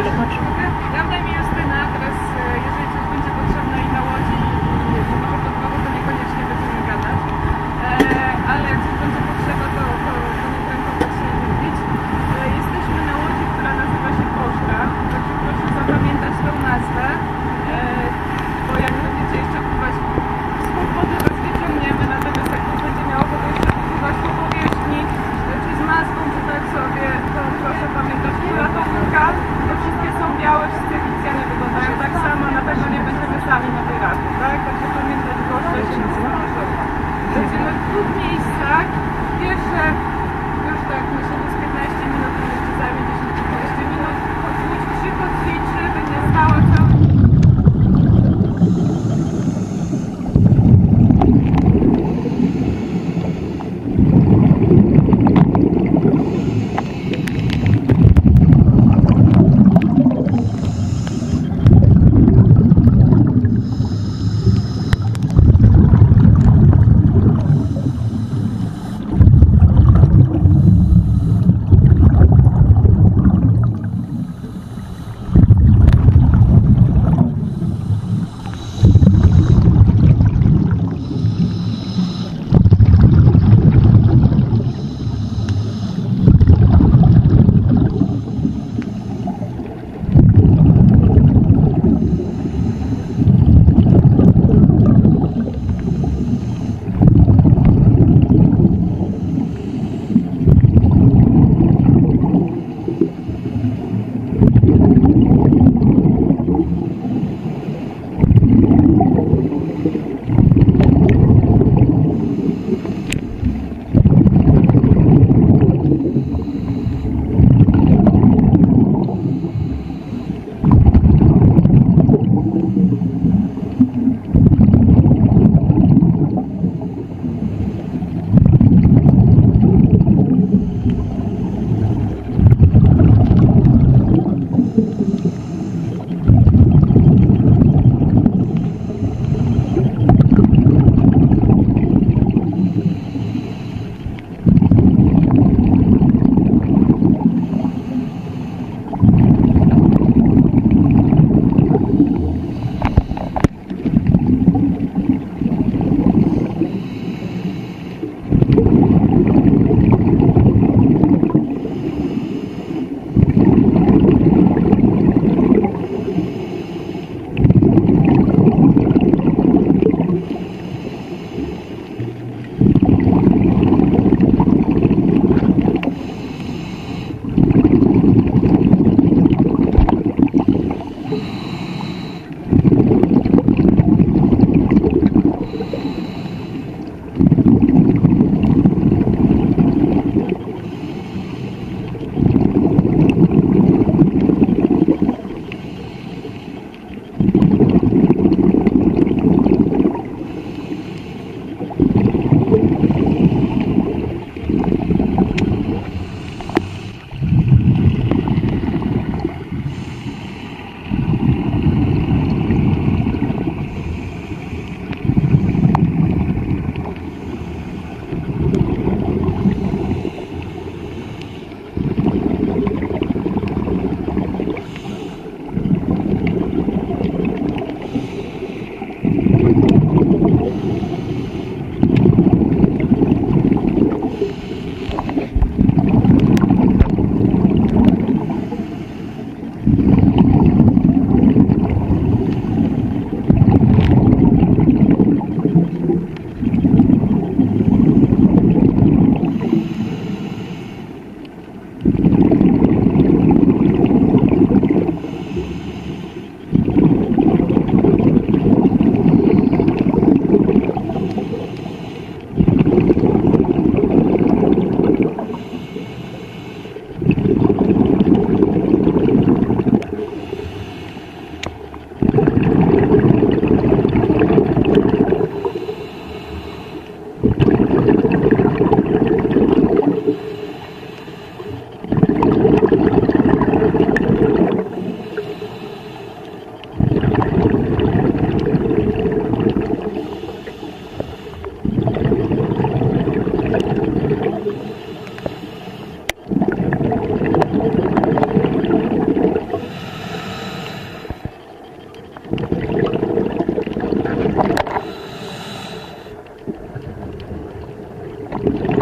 Ja daj mi Justyna, teraz jeżeli coś będzie potrzebne i na łodzi i może pod wodą, to niekoniecznie będziemy gadać. Ale jak coś będzie potrzeba, to nie krępować się i mówić. Jesteśmy na łodzi, która nazywa się Poszta, także proszę zapamiętać tą nazwę, bo jak będziecie jeszcze pływać spod wody, was wyciągniemy, natomiast jak to będzie miało wodę jeszcze pływać po powierzchni, czy z maską, czy tak sobie, to proszę pamiętać, która to łódka, to wszystkie są białe. Dziękuję.